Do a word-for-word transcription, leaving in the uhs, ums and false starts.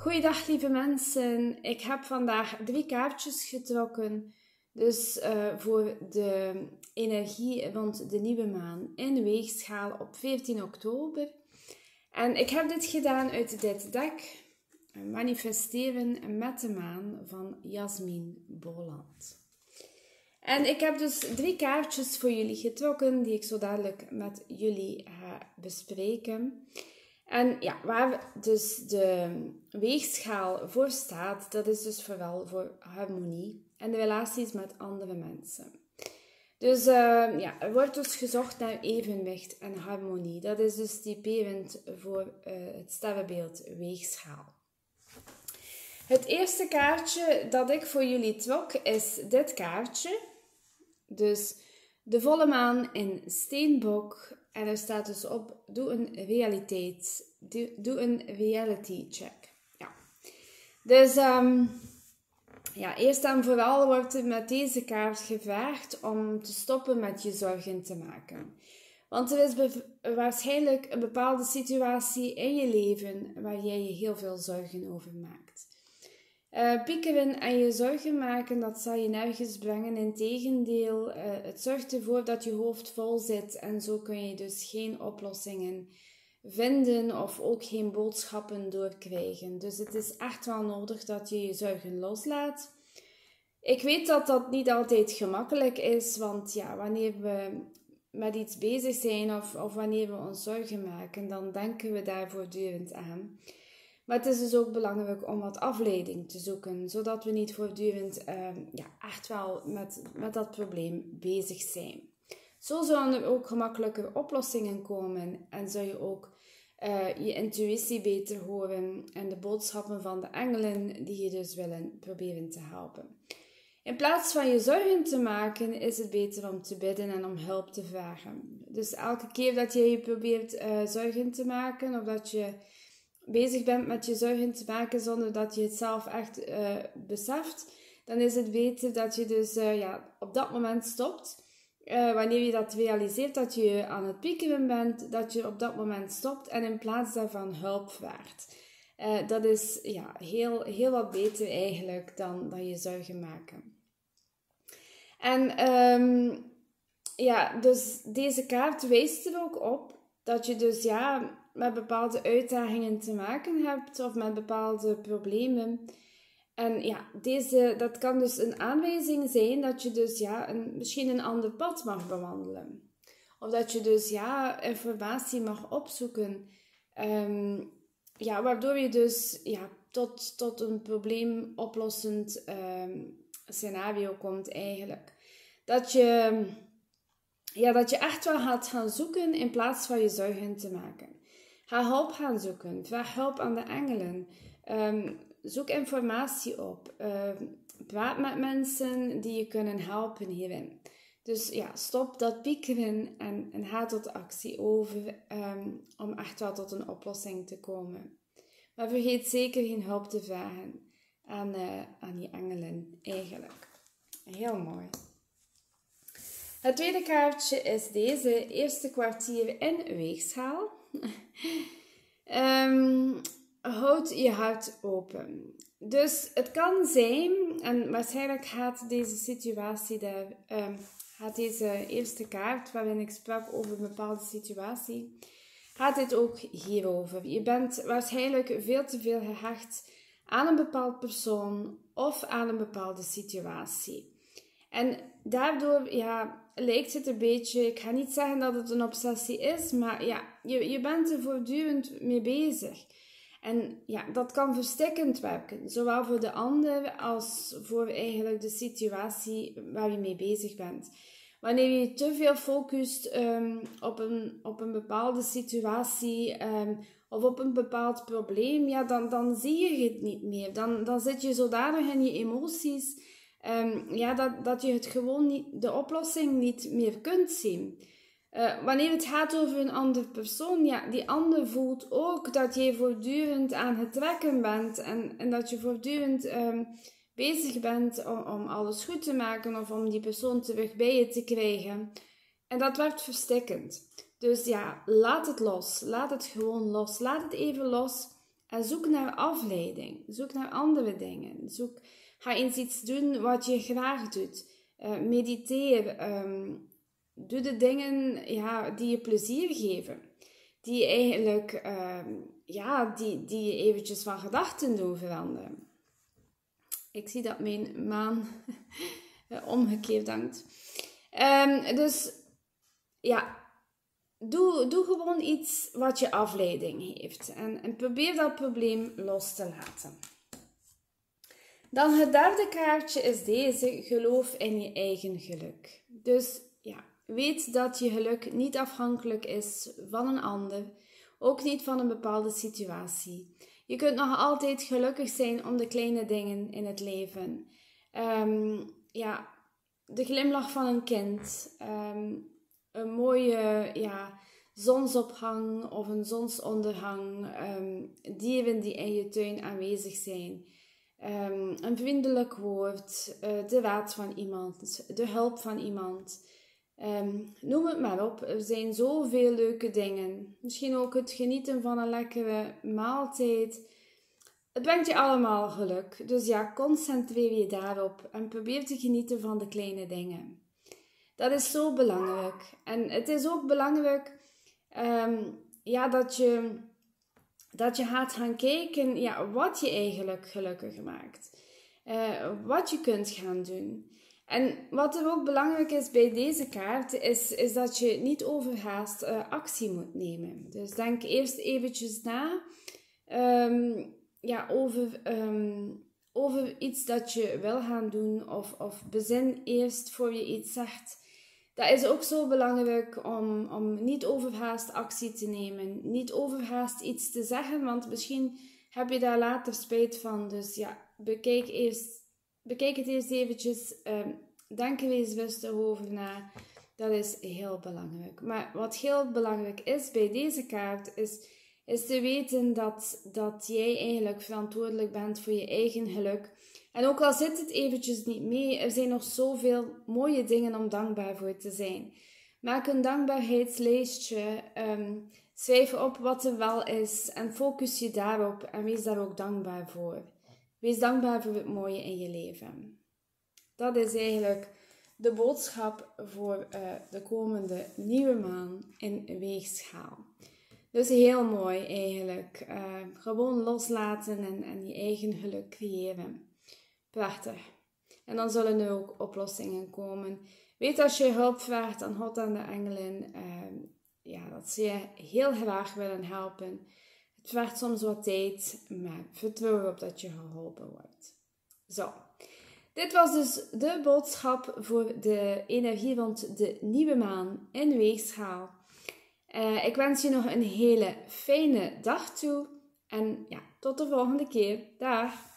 Goeiedag lieve mensen, ik heb vandaag drie kaartjes getrokken. Dus uh, voor de energie rond de nieuwe maan in de weegschaal op veertien oktober. En ik heb dit gedaan uit dit deck, Manifesteren met de maan van Jasmin Boland. En ik heb dus drie kaartjes voor jullie getrokken die ik zo dadelijk met jullie ga bespreken. En ja, waar dus de weegschaal voor staat, dat is dus vooral voor harmonie en de relaties met andere mensen. Dus uh, ja, er wordt dus gezocht naar evenwicht en harmonie. Dat is dus typerend voor uh, het sterrenbeeld weegschaal. Het eerste kaartje dat ik voor jullie trok is dit kaartje. Dus de volle maan in Steenbok. En er staat dus op, doe een realiteit, doe, doe een reality check. Ja. Dus um, ja, eerst en vooral wordt er met deze kaart gevraagd om te stoppen met je zorgen te maken. Want er is waarschijnlijk een bepaalde situatie in je leven waar jij je heel veel zorgen over maakt. Uh, piekeren en je zorgen maken, dat zal je nergens brengen. Integendeel, uh, het zorgt ervoor dat je hoofd vol zit en zo kun je dus geen oplossingen vinden of ook geen boodschappen doorkrijgen. Dus het is echt wel nodig dat je je zorgen loslaat. Ik weet dat dat niet altijd gemakkelijk is, want ja, wanneer we met iets bezig zijn of, of wanneer we ons zorgen maken, dan denken we daar voortdurend aan. Maar het is dus ook belangrijk om wat afleiding te zoeken, zodat we niet voortdurend uh, ja, echt wel met, met dat probleem bezig zijn. Zo zullen er ook gemakkelijker oplossingen komen en zul je ook uh, je intuïtie beter horen en de boodschappen van de engelen die je dus willen proberen te helpen. In plaats van je zorgen te maken, is het beter om te bidden en om hulp te vragen. Dus elke keer dat je je probeert uh, zorgen te maken of dat je bezig bent met je zorgen te maken zonder dat je het zelf echt uh, beseft, dan is het beter dat je dus uh, ja, op dat moment stopt. Uh, wanneer je dat realiseert dat je aan het piekeren bent, dat je op dat moment stopt en in plaats daarvan hulp vraagt. Uh, dat is ja, heel, heel wat beter eigenlijk dan, dan je zorgen maken. En um, ja, dus deze kaart wijst er ook op dat je dus ja met bepaalde uitdagingen te maken hebt of met bepaalde problemen. En ja, deze, dat kan dus een aanwijzing zijn dat je dus ja, een, misschien een ander pad mag bewandelen. Of dat je dus ja, informatie mag opzoeken. Um, ja, waardoor je dus ja, tot, tot een probleemoplossend um, scenario komt eigenlijk. Dat je, ja, dat je echt wel gaat gaan zoeken in plaats van je zorgen te maken. Ga hulp gaan zoeken. Vraag hulp aan de engelen. Um, zoek informatie op. Uh, praat met mensen die je kunnen helpen hierin. Dus ja, stop dat piekeren en, en ga tot actie over um, om echt wel tot een oplossing te komen. Maar vergeet zeker geen hulp te vragen aan, uh, aan je engelen eigenlijk. Heel mooi. Het tweede kaartje is deze eerste kwartier in weegschaal. um, houd je hart open. Dus het kan zijn, en waarschijnlijk gaat deze situatie, daar, um, gaat deze eerste kaart waarin ik sprak over een bepaalde situatie, gaat dit ook hierover. Je bent waarschijnlijk veel te veel gehecht aan een bepaald persoon of aan een bepaalde situatie. En daardoor ja, lijkt het een beetje, ik ga niet zeggen dat het een obsessie is, maar ja, je, je bent er voortdurend mee bezig. En ja, dat kan verstikkend werken, zowel voor de ander als voor eigenlijk de situatie waar je mee bezig bent. Wanneer je te veel focust um, op, een, op een bepaalde situatie um, of op een bepaald probleem, ja, dan, dan zie je het niet meer. Dan, dan zit je zodanig in je emoties, um, ja, dat, dat je het gewoon niet, de oplossing niet meer kunt zien. Uh, wanneer het gaat over een andere persoon, ja, die ander voelt ook dat je voortdurend aan het trekken bent en, en dat je voortdurend um, bezig bent om, om alles goed te maken of om die persoon terug bij je te krijgen. En dat werd verstikkend. Dus ja, laat het los. Laat het gewoon los. Laat het even los En zoek naar afleiding. Zoek naar andere dingen. Zoek, ga eens iets doen wat je graag doet. Uh, mediteer. Um, doe de dingen ja, die je plezier geven. Die je eigenlijk, um, ja, die, die je eventjes van gedachten doen veranderen. Ik zie dat mijn maan omgekeerd hangt. Um, dus, ja... Doe, doe gewoon iets wat je afleiding heeft. En, en probeer dat probleem los te laten. Dan het derde kaartje is deze. Geloof in je eigen geluk. Dus ja, weet dat je geluk niet afhankelijk is van een ander. Ook niet van een bepaalde situatie. Je kunt nog altijd gelukkig zijn om de kleine dingen in het leven. Um, ja, de glimlach van een kind. Um, Een mooie ja, zonsopgang of een zonsondergang. Um, dieren die in je tuin aanwezig zijn. Um, een vriendelijk woord. Uh, de raad van iemand. De hulp van iemand. Um, noem het maar op. Er zijn zoveel leuke dingen. Misschien ook het genieten van een lekkere maaltijd. Het brengt je allemaal geluk. Dus ja, concentreer je daarop. En probeer te genieten van de kleine dingen. Dat is zo belangrijk. En het is ook belangrijk um, ja, dat, je, dat je gaat gaan kijken ja, wat je eigenlijk gelukkig maakt. Uh, wat je kunt gaan doen. En wat er ook belangrijk is bij deze kaart, is, is dat je niet overhaast uh, actie moet nemen. Dus denk eerst eventjes na um, ja, over, um, over iets dat je wil gaan doen. Of, of bezin eerst voor je iets zegt. Dat is ook zo belangrijk om, om niet overhaast actie te nemen. Niet overhaast iets te zeggen, want misschien heb je daar later spijt van. Dus ja, bekijk, eerst, bekijk het eerst eventjes. Um, denk er eens rustig over na. Dat is heel belangrijk. Maar wat heel belangrijk is bij deze kaart, is, is te weten dat, dat jij eigenlijk verantwoordelijk bent voor je eigen geluk. En ook al zit het eventjes niet mee, er zijn nog zoveel mooie dingen om dankbaar voor te zijn. Maak een dankbaarheidslijstje, um, schrijf op wat er wel is en focus je daarop en wees daar ook dankbaar voor. Wees dankbaar voor het mooie in je leven. Dat is eigenlijk de boodschap voor uh, de komende nieuwe maan in Weegschaal. Dus heel mooi eigenlijk. Uh, gewoon loslaten en, en je eigen geluk creëren. Prachtig. En dan zullen er ook oplossingen komen. Weet als je hulp vraagt aan God en de engelen. Uh, ja, dat ze je heel graag willen helpen. Het vraagt soms wat tijd. Maar vertrouw erop dat je geholpen wordt. Zo. Dit was dus de boodschap voor de energie rond de nieuwe maan in Weegschaal. Uh, ik wens je nog een hele fijne dag toe. En ja, tot de volgende keer. Dag!